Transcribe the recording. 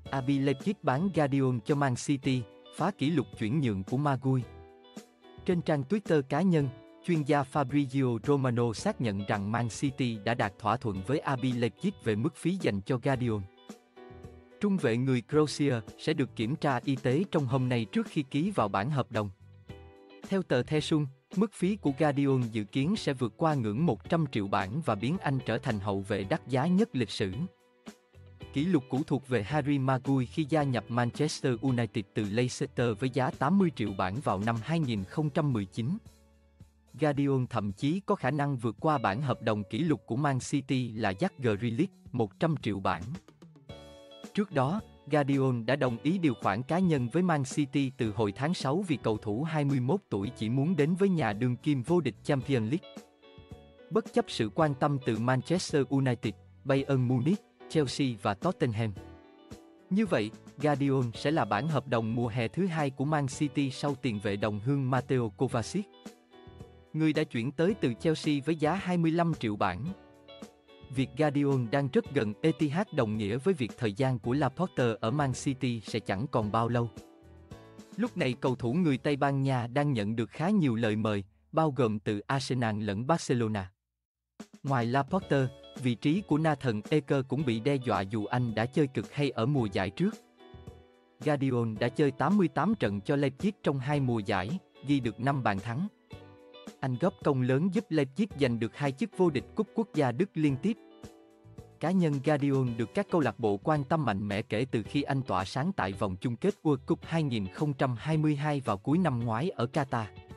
RB Leipzig bán Guardiola cho Man City, phá kỷ lục chuyển nhượng của Maguire. Trên trang Twitter cá nhân, chuyên gia Fabrizio Romano xác nhận rằng Man City đã đạt thỏa thuận với RB Leipzig về mức phí dành cho Guardiola. Trung vệ người Croatia sẽ được kiểm tra y tế trong hôm nay trước khi ký vào bản hợp đồng. Theo tờ The Sun, mức phí của Guardiola dự kiến sẽ vượt qua ngưỡng 100 triệu bảng và biến anh trở thành hậu vệ đắt giá nhất lịch sử. Kỷ lục cũ thuộc về Harry Maguire khi gia nhập Manchester United từ Leicester với giá 80 triệu bảng vào năm 2019. Guardiola thậm chí có khả năng vượt qua bản hợp đồng kỷ lục của Man City là Jack Grealish, 100 triệu bảng. Trước đó, Guardiola đã đồng ý điều khoản cá nhân với Man City từ hồi tháng 6 vì cầu thủ 21 tuổi chỉ muốn đến với nhà đương kim vô địch Champions League. Bất chấp sự quan tâm từ Manchester United, Bayern Munich, Chelsea và Tottenham. Như vậy, Guardiola sẽ là bản hợp đồng mùa hè thứ hai của Man City sau tiền vệ đồng hương Mateo Kovacic. Người đã chuyển tới từ Chelsea với giá 25 triệu bảng. Việc Guardiola đang rất gần Etihad đồng nghĩa với việc thời gian của Laporte ở Man City sẽ chẳng còn bao lâu. Lúc này cầu thủ người Tây Ban Nha đang nhận được khá nhiều lời mời, bao gồm từ Arsenal lẫn Barcelona. Ngoài Laporte, vị trí của Nathan Ake cũng bị đe dọa dù anh đã chơi cực hay ở mùa giải trước. Guardiola đã chơi 88 trận cho Leipzig trong 2 mùa giải, ghi được 5 bàn thắng. Anh góp công lớn giúp Leipzig giành được 2 chức vô địch cúp quốc gia Đức liên tiếp. Cá nhân Guardiola được các câu lạc bộ quan tâm mạnh mẽ kể từ khi anh tỏa sáng tại vòng chung kết World Cup 2022 vào cuối năm ngoái ở Qatar.